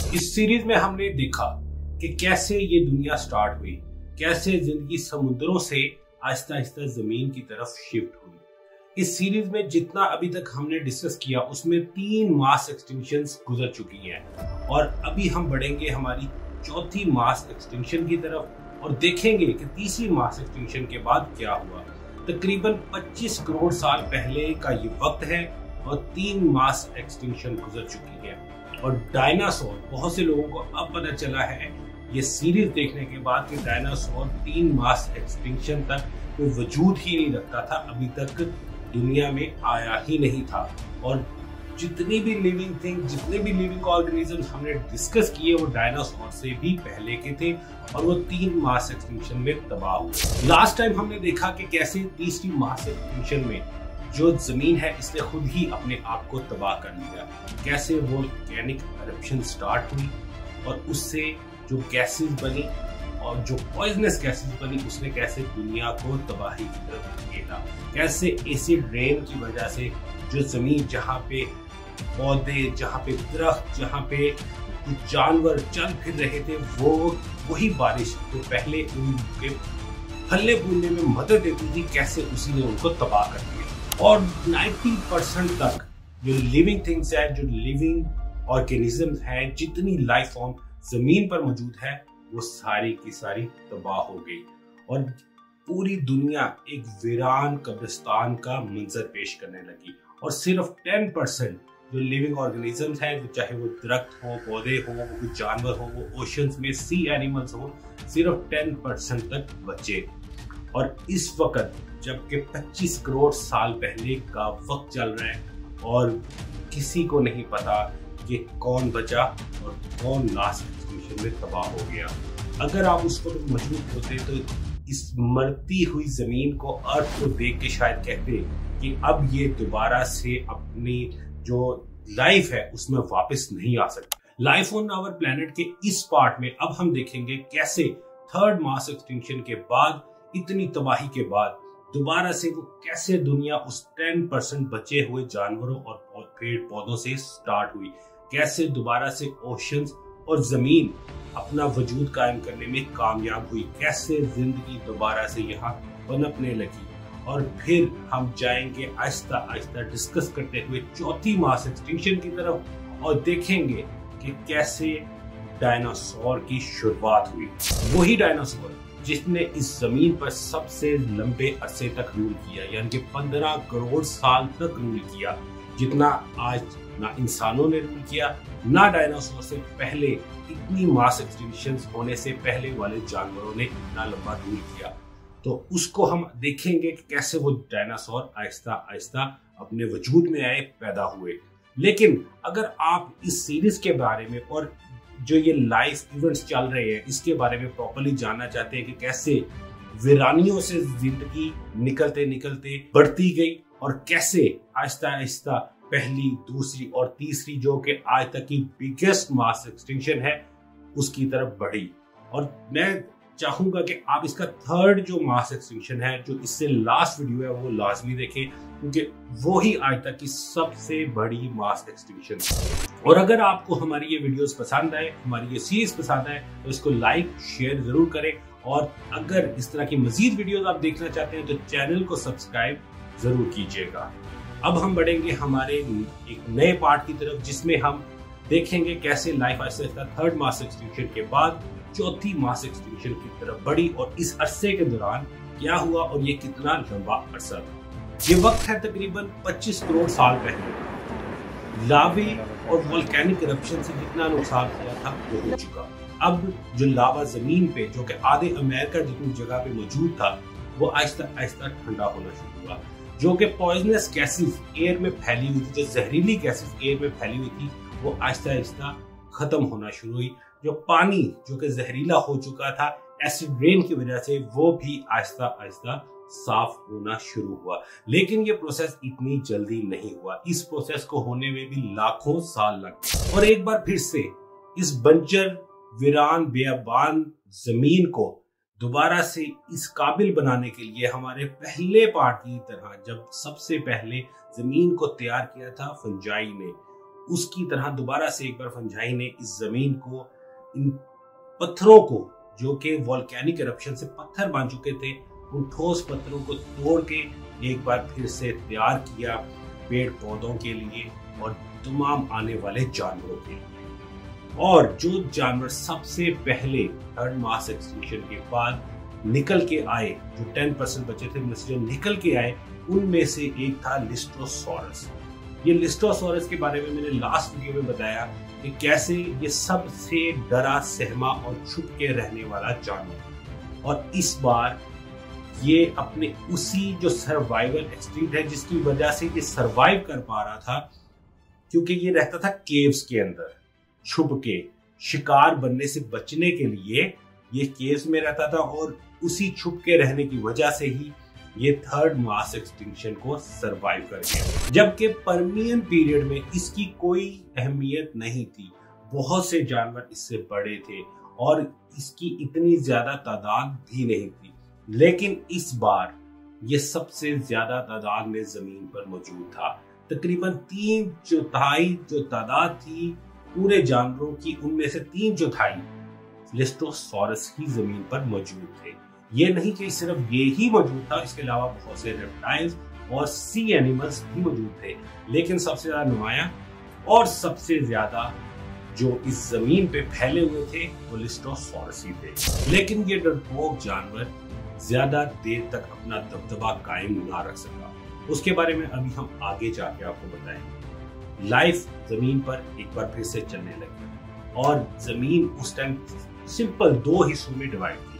इस सीरीज में हमने देखा कि कैसे ये दुनिया स्टार्ट हुई, कैसे जिंदगी समुद्रों से आहिस्ता आहिस्ता जमीन की तरफ शिफ्ट हुई। इस सीरीज में जितना अभी तक हमने डिस्कस किया उसमें 3 मास एक्सटिंक्शंस गुजर चुकी हैं और अभी हम बढ़ेंगे हमारी चौथी मास एक्सटिंक्शन की तरफ और देखेंगे कि तीसरी मास एक्सटिंक्शन के बाद क्या हुआ। तकरीबन 25 करोड़ साल पहले का ये वक्त है और 3 मास एक्सटिंक्शन गुजर चुकी है। और डायनासोर, बहुत से लोगों को अब पता चला है ये सीरीज देखने के बाद कि डायनासोर 3 मास एक्सटिंक्शन तक कोई वजूद ही नहीं रखता था, अभी तक दुनिया में आया ही नहीं था। और जितनी भी लिविंग थिंग, जितने भी लिविंग ऑर्गेनिज्म हमने डिस्कस किए वो डायनासोर से भी पहले के थे और वो 3 मास एक्सटिंक्शन में तबाह हुए। लास्ट टाइम हमने देखा कि कैसे तीसरी मास एक्सटिंक्शन में जो जमीन है इसने खुद ही अपने आप को तबाह कर लिया, कैसे वोल्केनिक एरप्शन स्टार्ट हुई और उससे जो गैसेस बनी और जो पॉइजनस गैसेस बनी उसने कैसे दुनिया को तबाही की तरफ धकेला, कैसे एसिड रेन की वजह से जो जमीन जहाँ पे पौधे, जहाँ पे दरख्त, जहाँ पे कुछ जानवर चल फिर रहे थे वही बारिश जो पहले उनके फलने फूलने में मदद देती थी, कैसे उसी ने उनको तबाह कर दिया। और 90% तक जो लिविंग थिंग्स है, जो लिविंग ऑर्गेनिजम्स है, जितनी लाइफ फॉर्म जमीन पर मौजूद है वो सारी की सारी तबाह हो गई और पूरी दुनिया एक वीरान कब्रिस्तान का मंजर पेश करने लगी। और सिर्फ 10% जो लिविंग ऑर्गेनिजम्स हैं, चाहे वो दरख्त हो, पौधे हो, वो कुछ जानवर हो, वो ओशंस में सी एनिमल्स हो, सिर्फ 10% तक बचे। और इस वक्त जबकि 25 करोड़ साल पहले का वक्त चल रहा है और किसी को नहीं पता कि कौन बचा और कौन लास्ट एक्सटिंक्शन में तबाह हो गया। अगर आप उस वक्त मौजूद होते तो इस मरती हुई जमीन को, अर्थ को देख के शायद कहते कि अब ये दोबारा से अपनी जो लाइफ है उसमें वापस नहीं आ सकती। लाइफ ऑन आवर प्लेनेट के इस पार्ट में अब हम देखेंगे कैसे थर्ड मास एक्सटिंक्शन के बाद, इतनी तबाही के बाद दोबारा से वो कैसे दुनिया उस 10% बचे हुए जानवरों और पेड़ पौधों से स्टार्ट हुई, कैसे दोबारा से ओशंस और जमीन अपना वजूद कायम करने में कामयाब हुई, कैसे जिंदगी दोबारा से यहाँ पनपने लगी। और फिर हम जाएंगे आहिस्ता आहिस्ता डिस्कस करते हुए चौथी मास एक्सटिंक्शन की तरफ और देखेंगे कि कैसे डायनासोर की शुरुआत हुई। वही डायनासोर जिसने इस जमीन पर सबसे लंबे अरसे तक रूल किया, यानी कि 15 करोड़ साल तक रूल किया, जितना आज ना इंसानों ने रूल किया, ना डायनासोर से पहले इतनी मास एक्सटिंक्शंस होने से पहले वाले जानवरों ने इतना लंबा रूल किया। तो उसको हम देखेंगे कि कैसे वो डायनासोर आहिस्ता आहिस्ता अपने वजूद में आए, पैदा हुए। लेकिन अगर आप इस सीरीज के बारे में और जो ये लाइफ इवेंट्स चल रहे हैं इसके बारे में प्रॉपर्ली जानना चाहते हैं कि कैसे वीरानियों से जिंदगी निकलते निकलते बढ़ती गई और कैसे आहिस्ता आहिस्ता पहली, दूसरी और तीसरी जो कि आज तक की बिगेस्ट मास एक्सटिंक्शन है उसकी तरफ बढ़ी। और मैं चाहूंगा कि आप इसका थर्ड जो मास एक्सटिंक्शन है, जो इससे लास्ट वीडियो है, वो लाजमी देखें क्योंकि वो ही आज तक की सबसे बड़ी मास एक्सटिंक्शन है। और अगर आपको हमारी ये वीडियोस पसंद आए, हमारी ये सीरीज पसंद आए तो इसको लाइक शेयर जरूर करें। और अगर इस तरह की मजीद वीडियोस आप देखना चाहते हैं तो चैनल को सब्सक्राइब जरूर कीजिएगा। अब हम बढ़ेंगे हमारे एक नए पार्ट की तरफ जिसमें हम देखेंगे कैसे life Aahista Aahista third mass extinction के बाद चौथी मास एक्सटिंक्शन की तरफ बढ़ी और इस अरसे के दौरान क्या हुआ और ये कितना लंबा अरसा था। ये वक्त है तकरीबन 25 करोड़ साल पहले। लावे और वोल्केनिक इरप्शन से जितना नुकसान हुआ था वो हो चुका। अब जो लावा जमीन पे, जो कि आधे अमेरिका जितनी जगह पे मौजूद था, वो आहिस्ता आहिस्ता ठंडा होना शुरू हुआ। जो कि पॉइजनस गैसेस एयर में फैली हुई थी, जो जहरीली गैसेस एयर में फैली हुई थी, वो आहिस्ता आहिस्ता खत्म होना शुरू हुई। जो पानी जो कि जहरीला हो चुका था एसिड रेन की वजह से, वो भी आहिस्ता आहिस्ता साफ होना शुरू हुआ। लेकिन ये प्रोसेस इतनी जल्दी नहीं हुआ, इस प्रोसेस को होने में भी लाखों साल लगे। और एक बार फिर से इस बंजर, वीरान, बेअबान जमीन को दोबारा से इस काबिल बनाने के लिए हमारे पहले पार्ट की तरह जब सबसे पहले जमीन को तैयार किया था फंजाई ने, उसकी तरह दोबारा से एक बार फंजाई ने इस जमीन को, इन पत्थरों को जो कि वोल्केनिक इरप्शन से पत्थर बन चुके थे, उन ठोस पत्थरों को तोड़ के एक बार फिर से तैयार किया पेड़ पौधों के लिए और तमाम आने वाले जानवरों के लिए। और जो जानवर सबसे पहले थर्ड मास एक्सटिंक्शन के बाद निकल के आए, जो 10% बचे थे उनमें से जो निकल के आए, उनमें से एक था लिस्टोसॉरस। ये लिस्टोसॉरस के बारे में मैंने लास्ट वीडियो में बताया कि कैसे ये सबसे डरा सहमा और छुप के रहने वाला जानवर, और इस बार ये अपने उसी जो सर्वाइवल इंस्टिंक्ट है जिसकी वजह से ये सर्वाइव कर पा रहा था, क्योंकि ये रहता था केव्स के अंदर छुप के, शिकार बनने से बचने के लिए ये केव्स में रहता था, और उसी छुप के रहने की वजह से ही ये थर्ड मास एक्सटिंक्शन को सरवाइव कर गया। जबकि पर्मियन पीरियड में इसकी कोई अहमियत नहीं थी, बहुत से जानवर इससे बड़े थे और इसकी इतनी ज्यादा तादाद भी नहीं थी, लेकिन इस बार ये सबसे ज्यादा तादाद में जमीन पर मौजूद था। तकरीबन 3/4 जो तादाद थी पूरे जानवरों की, उनमें से 3/4 लिस्टोसॉरस ही जमीन पर मौजूद थे। ये नहीं कि सिर्फ ये ही मौजूद था, इसके अलावा बहुत से रेप्टाइल्स और सी एनिमल्स भी मौजूद थे, लेकिन सबसे ज्यादा नुमाया और सबसे ज्यादा जो इस जमीन पे फैले हुए थे वो लिस्टोसॉरस ही थे। लेकिन ये डरपोक जानवर ज्यादा देर तक अपना दबदबा कायम ना रख सका। उसके बारे में अभी हम आगे जाके आपको बताएंगे। लाइफ जमीन पर एक बार फिर से चलने लगी और जमीन उस टाइम सिंपल 2 हिस्सों में डिवाइड की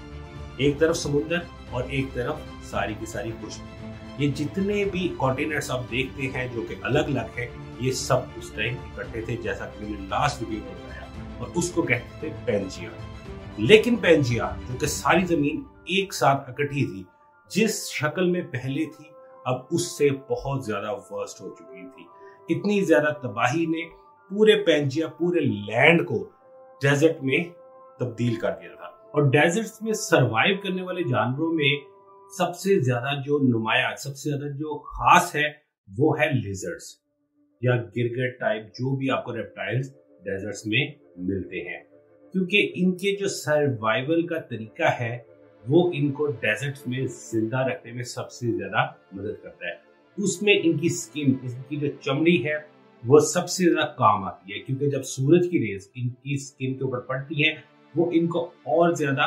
गई, एक तरफ समुद्र और एक तरफ सारी की सारी पुष्प। ये जितने भी कॉन्टिनेंट्स आप देखते हैं जो कि अलग अलग है, ये सब उस टाइम इकट्ठे थे, जैसा कि मैंने लास्ट वीडियो में बताया, और उसको कहते थे पेंजिया। लेकिन पेंजिया जो कि सारी जमीन एक साथ इकट्ठी थी, जिस शक्ल में पहले थी अब उससे बहुत ज्यादा वर्स्ट हो चुकी थी। इतनी ज्यादा तबाही ने पूरे पेंजिया, पूरे लैंड को डेजर्ट में तब्दील कर दिया था। और डेजर्ट्स में सरवाइव करने वाले जानवरों में सबसे ज्यादा जो नुमाया, सबसे ज्यादा जो खास है वो है लिजर्ड्स या गिरगिट टाइप जो भी आपको रेप्टाइल्स डेजर्ट्स में मिलते हैं, क्योंकि इनके जो सर्वाइवल का तरीका है वो इनको डेजर्ट्स में जिंदा रखने में सबसे ज्यादा मदद करता है। उसमें इनकी स्किन, इनकी जो चमड़ी है वो सबसे ज्यादा काम आती है, क्योंकि जब सूरज की रेज इनकी स्किन के ऊपर पड़ती है वो इनको और ज्यादा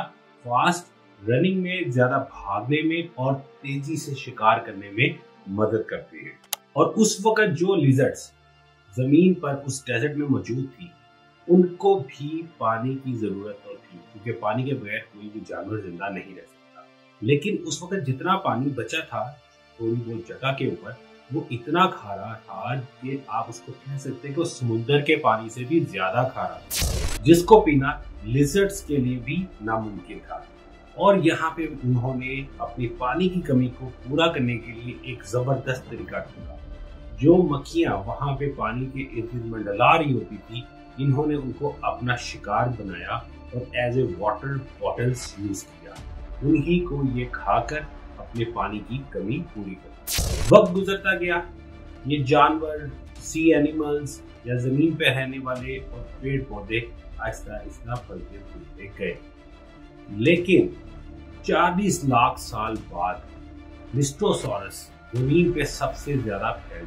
फास्ट रनिंग में, ज्यादा भागने में और तेजी से शिकार करने में मदद करती है। और उस वक्त जो लिजर्ड्स जमीन पर उस डेजर्ट में मौजूद थी, उनको भी पानी की जरूरत थी, क्योंकि पानी के बगैर कोई भी जानवर जिंदा नहीं रह सकता। लेकिन उस वक्त जितना पानी बचा था थोड़ी बहुत जगह के ऊपर, वो इतना खारा था कि आप उसको कह सकते हैं कि समुद्र के पानी से भी ज्यादा खारा था, जिसको पीना लिजर्ड्स के लिए भी नामुमकिन था। और यहाँ पे उन्होंने अपनी पानी की कमी को पूरा करने के लिए एक जबरदस्त तरीका ढूंढा। जो मक्खियां वहां पे पानी के इर्द मंडला रही होती थी, इन्होंने उनको अपना शिकार बनाया और as a water bottles use किया। उन्हीं को ये खाकर अपने पानी की कमी पूरी कर। वक्त गुजरता गया, ये जानवर, सी एनिमल्स या जमीन पर रहने वाले और पेड़ पौधे आहिस्ता आहिस्ता फलते फूलते गए। लेकिन 40 लाख साल बाद लिस्टोसॉरस जमीन पे सबसे ज्यादा फैल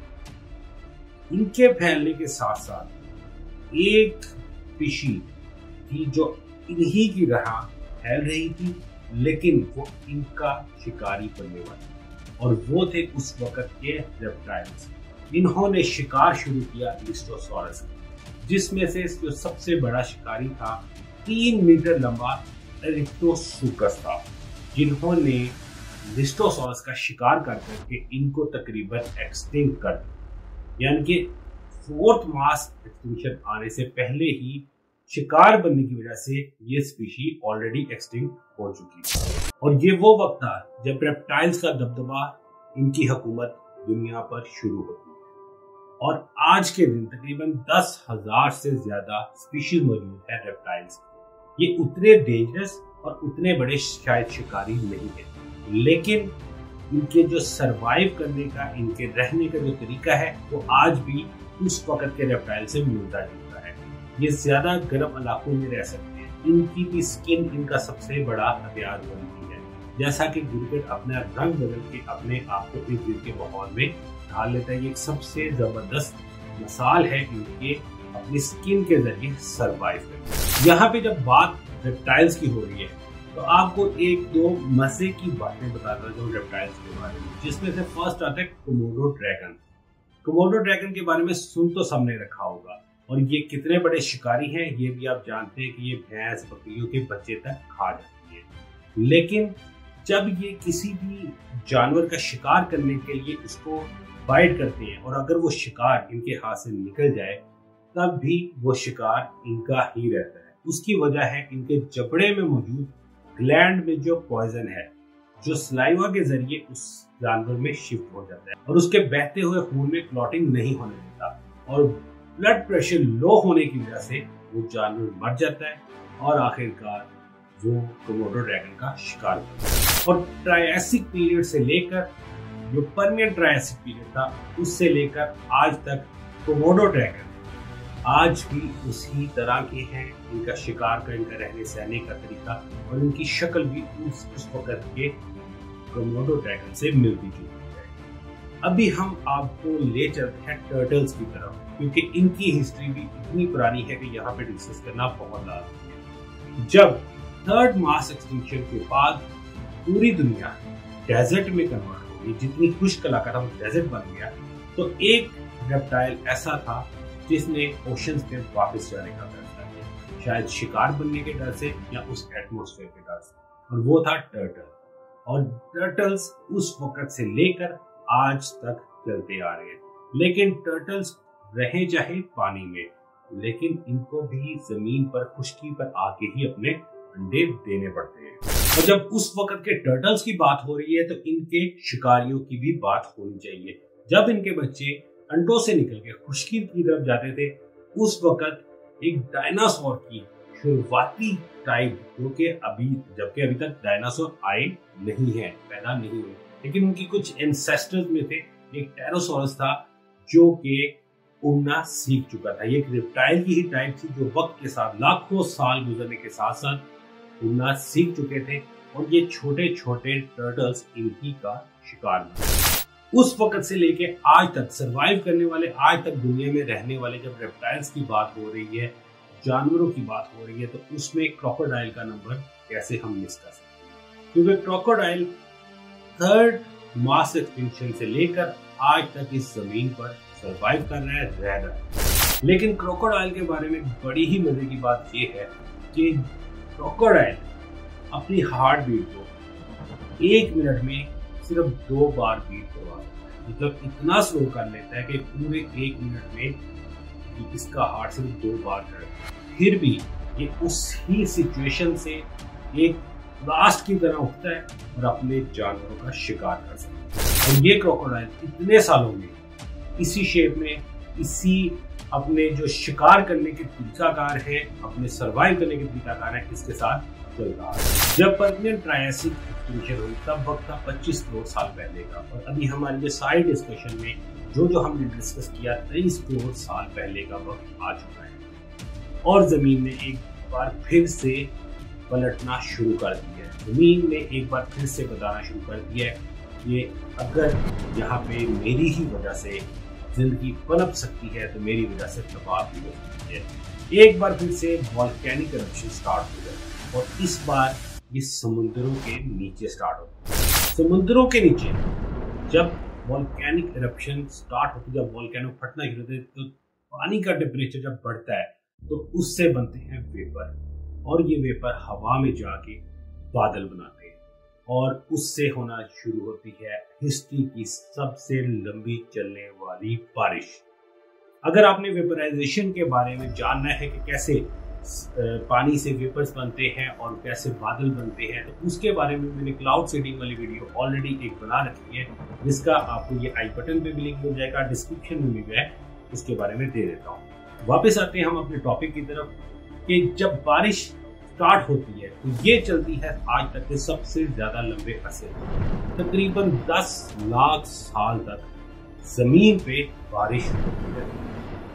चुके। इनके फैलने के साथ साथ एक स्पीशी थी जो इन्हीं की तरह फैल रही थी, लेकिन वो इनका शिकारी बनने वाली, और वो थे उस वक्त के रेप्टाइल्स। इन्होंने शिकार शुरू किया लिस्टोसॉरस, जिसमें से जो सबसे बड़ा शिकारी था 3 मीटर लंबा एरिक्टोसुकस था, जिन्होंने लिस्टोसॉरस का शिकार कर करके इनको तकरीबन एक्सटिंक्ट कर दिया। यानी कि 4th मास एक्सटिंक्शन आने से पहले ही शिकार बनने की वजह से ये स्पीशी ऑलरेडी एक्सटिंक्ट हो चुकी थी। और ये वो वक्त था जब रेप्टाइल्स का दबदबा, इनकी हुकूमत दुनिया पर शुरू होती है। और आज के दिन तकरीबन 10,000 से ज्यादा स्पीशीज मौजूद है रेप्टाइल्स। ये उतने डेंजरस और उतने बड़े शायद शिकारी नहीं है, लेकिन इनके जो सरवाइव करने का, इनके रहने का जो तरीका है वो आज भी उस वक्त के रेप्टाइल से मिलता जुलता है। ये ज्यादा गर्म इलाकों में रह सकते हैं। इनकी भी स्किन इनका सबसे बड़ा हथियार बनती है। जैसा कि गिरगिट अपना रंग बदल के अपने आप को इर्द गिर्द के माहौल में ढाल लेता है। ये एक सबसे जबरदस्त मिसाल है इनके अपनी स्किन के जरिए सर्वाइव करने। यहाँ पे जब बात रेप्टाइल्स की हो रही है तो आपको एक दो मजे की बातें बताता हूँ रेप्टाइल्स के बारे में, जिसमें से फर्स्ट आता है कोमोडो ड्रैगन। कोमोडो ड्रैगन के बारे में सुन तो सबने रखा होगा, और ये कितने बड़े शिकारी हैं ये भी आप जानते हैं कि ये भैंस बकरियों के बच्चे तक खा जाती है। लेकिन जब ये किसी भी जानवर का शिकार करने के लिए उसको बाइट करते हैं और अगर वो शिकार इनके हाथ से निकल जाए तब भी वो शिकार इनका ही रहता है। उसकी वजह है इनके जबड़े में मौजूद ग्लैंड में जो पॉइजन है, जो सलाइवा के जरिए उस जानवर में शिफ्ट हो जाता है और उसके बहते हुए खून में क्लॉटिंग नहीं होने देता, और ब्लड प्रेशर लो होने की वजह से वो जानवर मर जाता है और आखिरकार वो कोमोडो ड्रैगन का शिकार होता है। और ट्रायसिक पीरियड से लेकर जो परमियन ट्रायसिक पीरियड था उससे लेकर आज तक कोमोडो ड्रैगन आज भी उसी तरह के हैं। इनका शिकार का, इनका रहने सहने का तरीका और इनकी शक्ल भी उस वक्त के कोमोडो ड्रैगन से मिलती जुलती है। अभी हम आपको ले चलते हैं टर्टल्स की तरफ, क्योंकि इनकी हिस्ट्री भी इतनी पुरानी है कि यहाँ पे डिस्कस करना बहुत लाजमी है। जब थर्ड मास एक्सटिंक्शन के बाद पूरी दुनिया डेजर्ट में कन्वर्ट हो गई, जितनी खुश्क इलाका था वो डेजर्ट बन गया, तो एक रेप्टाइल ऐसा था जिसने ओशंस में वापस जाने का फैसला किया, शायद शिकार बनने के डर से या उस एटमॉस्फेयर के डर से, और वो था टर्टल। और टर्टल्स उस वक्त से लेकर आज तक चलते आ रहे हैं। लेकिन टर्टल्स रहे चाहे पानी में, लेकिन इनको भी जमीन पर खुश्की पर आके ही अपने अंडे देने पड़ते हैं। और जब उस वक्त के टर्टल्स की बात हो रही है तो इनके शिकारियों की भी बात होनी चाहिए। जब इनके बच्चे अंडों से निकल के खुश्की की तरफ जाते थे, उस वक्त एक डायनासोर की शुरुआती टाइप, जबकि अभी तक डायनासोर आए नहीं है, पैदा नहीं हुए, लेकिन उनकी कुछ एंसेस्टर्स में थे। एक टेरोसॉरस था जो कि उड़ना सीख चुका था। ये एक रेप्टाइल की ही टाइप थी जो वक्त के साथ लाखों साल गुजरने के साथ साथ उड़ना सीख चुके थे, और ये छोटे छोटे टर्टल्स इन्हीं का शिकार बने। उस वक्त से लेके आज तक सर्वाइव करने वाले, आज तक दुनिया में रहने वाले जब रेप्टाइल्स की बात हो रही है, जानवरों की बात हो रही है, तो उसमें क्रोकोडाइल का नंबर कैसे हम मिस कर सकते हैं, क्योंकि क्रोकोडाइल थर्ड मास एक्सटिंक्शन से लेकर आज तक इस जमीन पर सर्वाइव कर रहा है, रह रहा है। लेकिन क्रोकोडाइल के बारे में बड़ी ही मजे की बात यह है कि क्रोकोडाइल अपनी हार्ट बीट को 1 मिनट में सिर्फ 2 बार बीट करवा देता है। मतलब इतना स्लो कर लेता है कि पूरे 1 मिनट में इसका हार्ट सिर्फ 2 बार करता है। फिर भी ये उसी सिचुएशन से एक लास्ट की तरह उठता है और अपने जानवरों का शिकार कर सकता है। और ये क्रोकोडाइल इतने सालों में इसी शेप में, इसी अपने जो शिकार करने के तरीकाकार है, अपने सर्वाइव करने के तरीकाकार है, इसके साथ चल रहा है। जब परमियन ट्रायसिक एक्सटिंक्शन हुई तब वक्त था 25 करोड़ साल पहले का, और अभी हमारे जो साइड डिस्कशन में जो हमने डिस्कस किया 23 करोड़ साल पहले का वक्त आ चुका है, और जमीन ने एक बार फिर से पलटना शुरू कर दिया है। जमीन ने एक बार फिर से बताना शुरू कर दिया है ये अगर यहाँ पे मेरी ही वजह से जिंदगी पनप सकती है तो मेरी वजह से तबाह भी हो सकती है। एक बार फिर से वॉल्केनिक इरप्शन स्टार्ट हो गया, और इस बार ये समुद्रों के नीचे स्टार्ट होता है। समुद्रों के नीचे जब वॉल्केनिक इरप्शन स्टार्ट होती है, जब वॉल्केनो फटना शुरू होता है, तो पानी का टेम्परेचर जब बढ़ता है तो उससे बनते हैं वेपर, और ये वेपर हवा में जाके बादल बनाते हैं, और उससे होना शुरू होती है हिस्ट्री की सबसे लंबी चलने वाली बारिश। अगर आपने वेपराइजेशन के बारे में जानना है कि कैसे पानी से वेपर्स बनते हैं और कैसे बादल बनते हैं, तो उसके बारे में मैंने क्लाउड सीडिंग वाली वीडियो ऑलरेडी एक बना रखी है, जिसका आपको ये आई बटन पे भी लिंक मिल जाएगा, डिस्क्रिप्शन में भी है, उसके बारे में दे देता हूँ। वापस आते हैं हम अपने टॉपिक की तरफ कि जब बारिश स्टार्ट होती है तो ये चलती है आज तक के सबसे ज्यादा लंबे अरसे, तकरीबन 10 लाख साल तक जमीन पे बारिश होती है।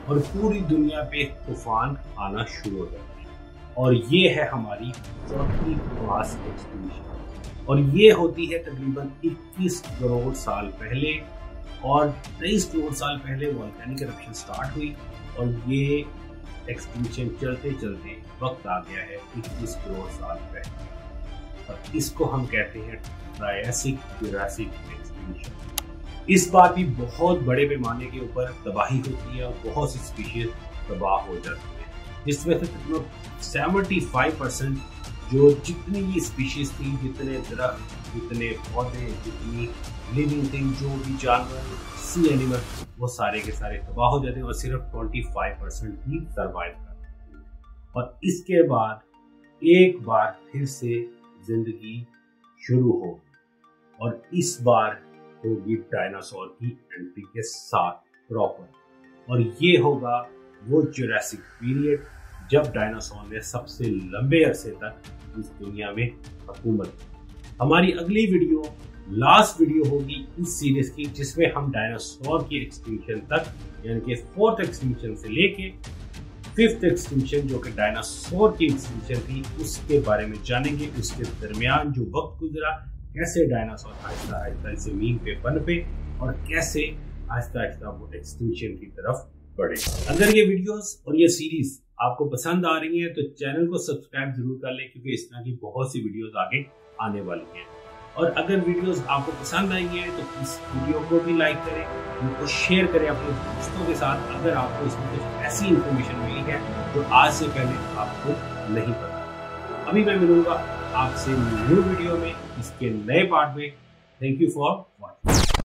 और पूरी दुनिया पे तूफान आना शुरू हो जाते हैं। और ये है हमारी चौथी मास एक्सटिंक्शन और ये होती है तकरीबन 21 करोड़ साल पहले और 23 करोड़ साल पहले वोल्केनिक इरप्शन स्टार्ट हुई और ये एक्सटिंक्शन चलते चलते वक्त आ गया है 21 करोड़ साल पहले और इसको हम कहते हैं ट्रायसिक जुरासिक एक्सटिंक्शन। इस बार भी बहुत बड़े पैमाने के ऊपर तबाही होती है और बहुत सी स्पीशीज तबाह हो जाती है, जिसमें से तकरीबन 75% जो जितनी भी स्पीशीज थी, जितने दरख्त, जितने पौधे, जितनी लिविंग थिंग, जो भी जानवर, सी एनिमल, वो सारे के सारे तबाह हो जाते हैं और सिर्फ 25% ही सर्वाइव करते हैं। और इसके बाद एक बार फिर से जिंदगी शुरू होगी और इस बार होगी डायनासोर की एंट्री के साथ प्रॉपर। और ये होगा वो जुरासिक पीरियड जब डायनासोर ने सबसे लंबे अरसे तक इस दुनिया में हुकूमत की। हमारी अगली वीडियो लास्ट वीडियो होगी इस सीरीज की, जिसमें हम डायनासोर की एक्सटिंक्शन तक यानी कि 4th एक्सटिंक्शन से लेके 5th एक्सटिंक्शन जो कि डायनासोर की एक्सटिंक्शन थी उसके बारे में जानेंगे। उसके दरमियान जो वक्त गुजरा, कैसे डायनासोर आहिस्ता आहिस्ता जमीन पे पनपे और कैसे आहिस्ता आहिस्ता वो एक्सटिंक्शन की तरफ बढ़े। अगर ये वीडियोस और ये सीरीज आपको पसंद आ रही है तो चैनल को सब्सक्राइब जरूर कर लें, क्योंकि इस तरह की बहुत सी वीडियोस आगे आने वाली हैं। और अगर वीडियोस आपको पसंद आई है तो इस वीडियो को भी लाइक करें, उनको शेयर करें अपने दोस्तों के साथ अगर आपको इसमें कुछ ऐसी इंफॉर्मेशन मिली है जो आज से पहले आपको नहीं पता। अभी मैं मिलूंगा आपसे न्यू वीडियो में, इसके नए पार्ट में। Thank you for watching.